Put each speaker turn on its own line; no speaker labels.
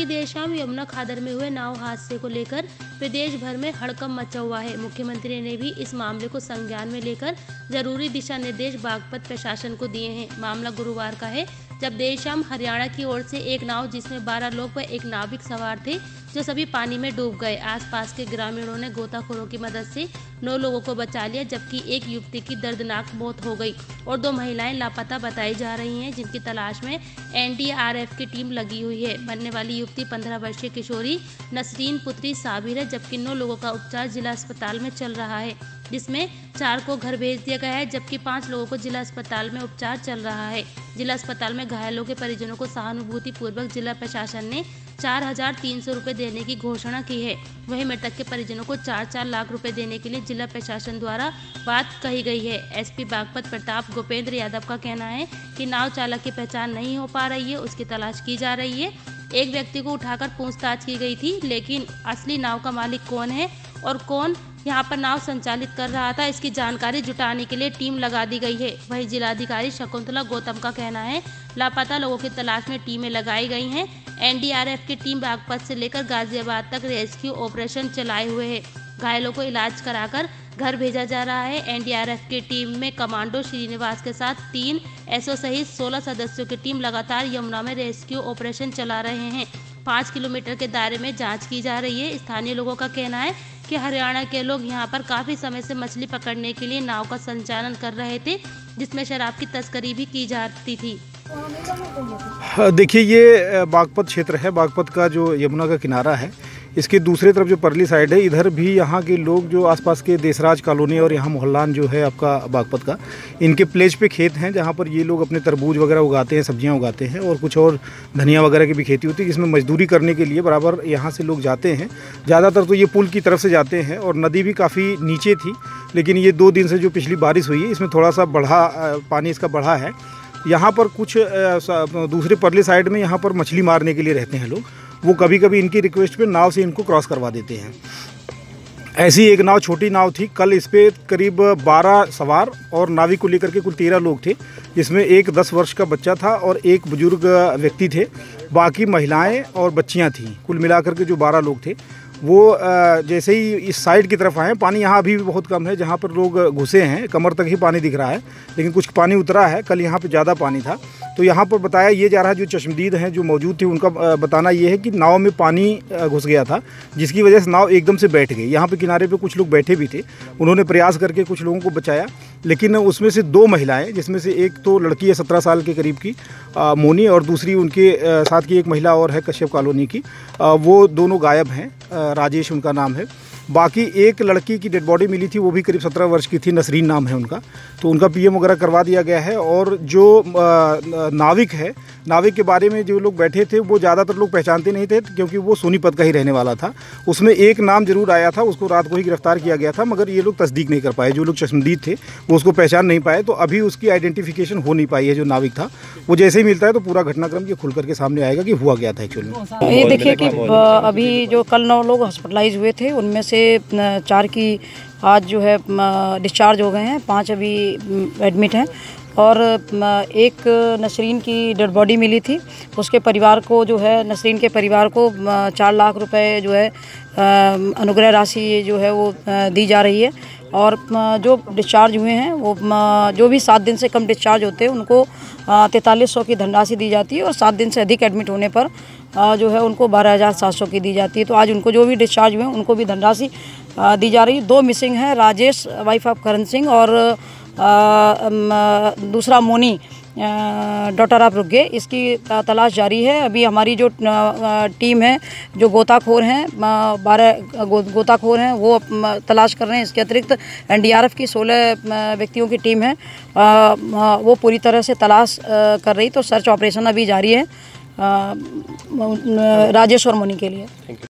देर शाम यमुना खादर में हुए नाव हादसे को लेकर प्रदेश भर में हड़कंप मचा हुआ है। मुख्यमंत्री ने भी इस मामले को संज्ञान में लेकर जरूरी दिशा निर्देश बागपत प्रशासन को दिए हैं। मामला गुरुवार का है, जब देर शाम हरियाणा की ओर से एक नाव जिसमें 12 लोग व एक नाविक सवार थे, जो सभी पानी में डूब गए। आसपास के ग्रामीणों ने गोताखोरों की मदद से 9 लोगों को बचा लिया, जबकि एक युवती की दर्दनाक मौत हो गई और 2 महिलाएं लापता बताई जा रही हैं, जिनकी तलाश में एनडीआरएफ की टीम लगी हुई है। मरने वाली युवती 15 वर्षीय किशोरी नसरीन पुत्री साबिर है, जबकि 9 लोगों का उपचार जिला अस्पताल में चल रहा है, जिसमें 4 को घर भेज दिया गया है, जबकि 5 लोगों को जिला अस्पताल में उपचार चल रहा है। जिला अस्पताल में घायलों के परिजनों को सहानुभूति पूर्वक जिला प्रशासन ने 4,300 रुपये देने की घोषणा की है। वहीं मृतक के परिजनों को 4-4 लाख रुपए देने के लिए जिला प्रशासन द्वारा बात कही गई है। एसपी बागपत प्रताप गोपेंद्र यादव का कहना है कि नाव चालक की पहचान नहीं हो पा रही है, उसकी तलाश की जा रही है। एक व्यक्ति को उठाकर पूछताछ की गई थी, लेकिन असली नाव का मालिक कौन है और कौन यहां पर नाव संचालित कर रहा था, इसकी जानकारी जुटाने के लिए टीम लगा दी गई है। वहीं जिलाधिकारी शकुंतला गौतम का कहना है, लापता लोगों की तलाश में टीमें लगाई गई हैं। एनडीआरएफ की टीम बागपत से लेकर गाजियाबाद तक रेस्क्यू ऑपरेशन चलाए हुए है। घायलों को इलाज कराकर घर भेजा जा रहा है। एनडीआरएफ की टीम में कमांडो श्रीनिवास के साथ 3 एसओ सहित 16 सदस्यों की टीम लगातार यमुना में रेस्क्यू ऑपरेशन चला रहे हैं। 5 किलोमीटर के दायरे में जांच की जा रही है। स्थानीय लोगों का कहना है कि हरियाणा के लोग यहां पर काफी समय से मछली पकड़ने के लिए नाव का संचालन कर रहे थे, जिसमें शराब की तस्करी भी की जाती थी।
देखिए, ये बागपत क्षेत्र है। बागपत का जो यमुना का किनारा है, इसके दूसरे तरफ जो परली साइड है, इधर भी यहाँ के लोग जो आसपास के देसराज कॉलोनी और यहाँ मोहल्लान जो है आपका बागपत का, इनके प्लेज पे खेत हैं, जहाँ पर ये लोग अपने तरबूज वगैरह उगाते हैं, सब्जियाँ उगाते हैं और कुछ और धनिया वगैरह की भी खेती होती है, जिसमें मजदूरी करने के लिए बराबर यहाँ से लोग जाते हैं। ज़्यादातर तो ये पुल की तरफ से जाते हैं और नदी भी काफ़ी नीचे थी, लेकिन ये 2 दिन से जो पिछली बारिश हुई है, इसमें थोड़ा सा पानी इसका बढ़ा है। यहाँ पर कुछ दूसरे परली साइड में यहाँ पर मछली मारने के लिए रहते हैं लोग, वो कभी कभी इनकी रिक्वेस्ट पे नाव से इनको क्रॉस करवा देते हैं। ऐसी एक नाव, छोटी नाव थी, कल इस पे करीब 12 सवार और नाविक को लेकर के कुल 13 लोग थे, जिसमें एक 10 वर्ष का बच्चा था और एक बुजुर्ग व्यक्ति थे। बाकी महिलाएं और बच्चियां थीं। कुल मिलाकर के जो 12 लोग थे, वो जैसे ही इस साइड की तरफ आए, पानी यहाँ अभी भी बहुत कम है, जहाँ पर लोग घुसे हैं कमर तक ही पानी दिख रहा है, लेकिन कुछ पानी उतरा है। कल यहाँ पे ज़्यादा पानी था, तो यहाँ पर बताया ये जा रहा है, जो चश्मदीद हैं जो मौजूद थे, उनका बताना ये है कि नाव में पानी घुस गया था, जिसकी वजह से नाव एकदम से बैठ गई। यहाँ पे किनारे पे कुछ लोग बैठे भी थे, उन्होंने प्रयास करके कुछ लोगों को बचाया, लेकिन उसमें से 2 महिलाएं, जिसमें से एक तो लड़की है 17 साल के करीब की, मोनी, और दूसरी उनके साथ की एक महिला और है कश्यप कॉलोनी की, वो दोनों गायब हैं। राजेश उनका नाम है। बाकी एक लड़की की डेड बॉडी मिली थी, वो भी करीब 17 वर्ष की थी, नसरीन नाम है उनका, तो उनका पीएम वगैरह करवा दिया गया है। और जो नाविक है, नाविक के बारे में जो लोग बैठे थे, वो ज़्यादातर लोग पहचानते नहीं थे, क्योंकि वो सोनीपत का ही रहने वाला था। उसमें एक नाम जरूर आया था, उसको रात को ही गिरफ्तार किया गया था, मगर ये लोग तस्दीक नहीं कर पाए। जो लोग चश्मदीद थे वो उसको पहचान नहीं पाए, तो अभी उसकी आइडेंटिफिकेशन हो नहीं पाई है। जो नाविक था वो जैसे ही मिलता है तो पूरा घटनाक्रम ये खुल करके सामने आएगा कि हुआ क्या था एक्चुअली में।
ये देखिए कि अभी जो कल 9 लोग हॉस्पिटलाइज हुए थे, उनमें से 4 की आज जो है डिस्चार्ज हो गए हैं, 5 अभी एडमिट हैं और एक नसरीन की डेड बॉडी मिली थी। उसके परिवार को जो है, नसरीन के परिवार को 4 लाख रुपए जो है अनुग्रह राशि जो है वो दी जा रही है। और जो डिस्चार्ज हुए हैं, वो जो भी 7 दिन से कम डिस्चार्ज होते हैं, उनको 4300 की धनराशि दी जाती है और 7 दिन से अधिक एडमिट होने पर जो है उनको 12,700 की दी जाती है। तो आज उनको जो भी डिस्चार्ज हुए हैं, उनको भी धनराशि दी जा रही है। 2 मिसिंग हैं, राजेश वाइफ ऑफ करण सिंह और दूसरा मोनी डॉटर ऑफ रुगे। इसकी तलाश जारी है। अभी हमारी जो टीम है, जो गोताखोर हैं, 12 गोताखोर हैं, वो तलाश कर रहे हैं। इसके अतिरिक्त एनडीआरएफ की 16 व्यक्तियों की टीम है, वो पूरी तरह से तलाश कर रही। तो सर्च ऑपरेशन अभी जारी है राजेश और मोनी के लिए।